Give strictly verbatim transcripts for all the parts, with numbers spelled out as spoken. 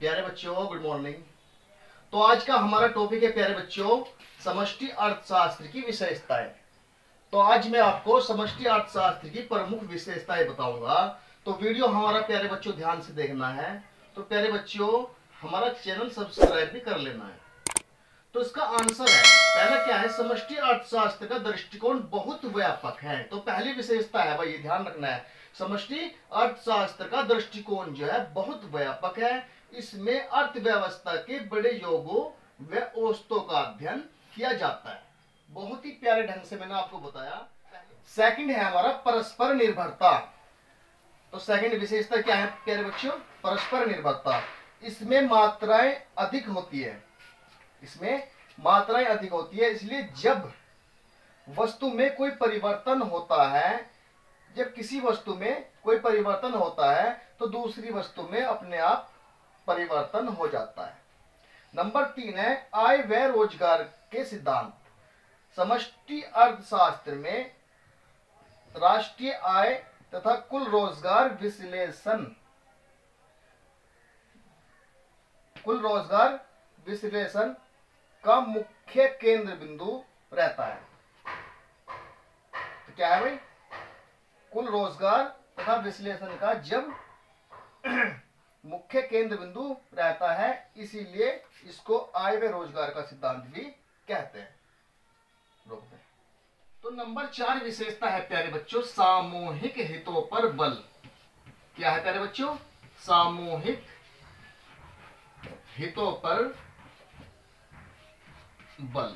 प्यारे बच्चों, good morning. तो आज का हमारा टॉपिक है प्यारे बच्चों, समष्टि अर्थशास्त्र की विशेषताएं। तो आज मैं आपको समष्टि अर्थशास्त्र की प्रमुख विशेषताएं बताऊंगा। तो वीडियो हमारा प्यारे बच्चों ध्यान से देखना है। तो प्यारे बच्चों, हमारा चैनल सब्सक्राइब भी कर लेना है। तो इसका आंसर है, पहला क्या है, समष्टि अर्थशास्त्र का दृष्टिकोण बहुत व्यापक है। तो पहली विशेषता है भाई, ये ध्यान रखना है, समष्टि अर्थशास्त्र का दृष्टिकोण जो है बहुत व्यापक है। इसमें अर्थव्यवस्था के बड़े योगों व औसतों का अध्ययन किया जाता है। बहुत ही प्यारे ढंग से मैंने आपको बताया। सेकंड है हमारा परस्पर निर्भरता। तो सेकंड विशेषता क्या है प्यारे बच्चों, परस्पर निर्भरता। इसमें मात्राएं अधिक होती है इसमें मात्राएं अधिक होती है इसलिए जब वस्तु में कोई परिवर्तन होता है जब किसी वस्तु में कोई परिवर्तन होता है तो दूसरी वस्तु में अपने आप परिवर्तन हो जाता है। नंबर तीन है आय व रोजगार के सिद्धांत। समष्टि अर्थशास्त्र में राष्ट्रीय आय तथा कुल रोजगार विश्लेषण कुल रोजगार विश्लेषण का मुख्य केंद्र बिंदु रहता है। तो क्या है भाई, कुल रोजगार तथा विश्लेषण का जब मुख्य केंद्र बिंदु रहता है, इसीलिए इसको आय व रोजगार का सिद्धांत भी कहते हैं। रोक दें। तो नंबर चार विशेषता है प्यारे बच्चों, सामूहिक हितों पर बल। क्या है प्यारे बच्चों, सामूहिक हितों पर बल।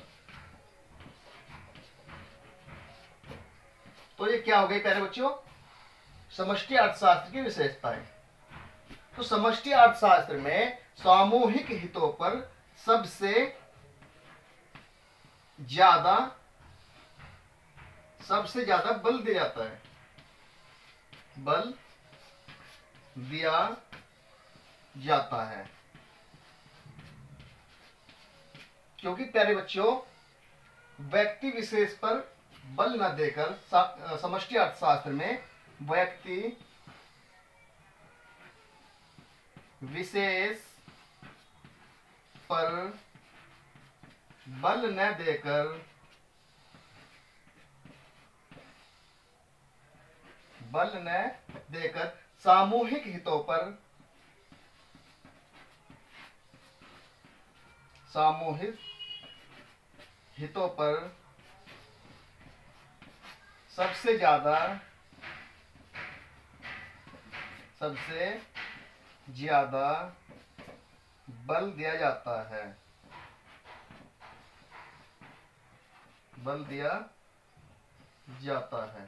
तो ये क्या हो गई प्यारे बच्चों, समष्टि अर्थशास्त्र की विशेषताएं। तो समष्टि अर्थशास्त्र में सामूहिक हितों पर सबसे ज्यादा सबसे ज्यादा बल दिया जाता है बल दिया जाता है क्योंकि प्यारे बच्चों, व्यक्ति विशेष पर बल न देकर समष्टि अर्थशास्त्र में व्यक्ति विशेष पर बल न देकर बल न देकर सामूहिक हितों पर सामूहिक हितों पर सबसे ज्यादा सबसे ज्यादा बल दिया जाता है बल दिया जाता है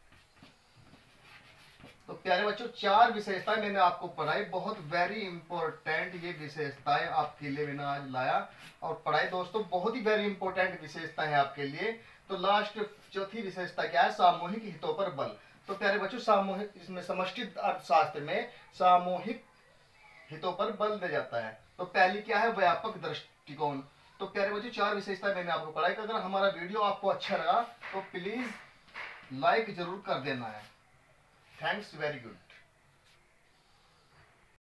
तो प्यारे बच्चों, चार विशेषताएं मैंने आपको पढ़ाई, बहुत वेरी इंपॉर्टेंट ये विशेषताएं आपके लिए मैंने आज लाया और पढ़ाई। दोस्तों, बहुत ही वेरी इंपॉर्टेंट विशेषता है आपके लिए। तो लास्ट चौथी विशेषता क्या है, सामूहिक हितों पर बल। तो प्यारे बच्चों, सामूहिक इसमें समष्टि अर्थशास्त्र में सामूहिक हितों पर बल दिया जाता है। तो पहली क्या है, व्यापक दृष्टिकोण। तो प्यारे बच्चों, चार विशेषताएं मैंने आपको पढ़ाई। अगर हमारा वीडियो आपको अच्छा लगा तो प्लीज लाइक जरूर कर देना है। Thanks, very good.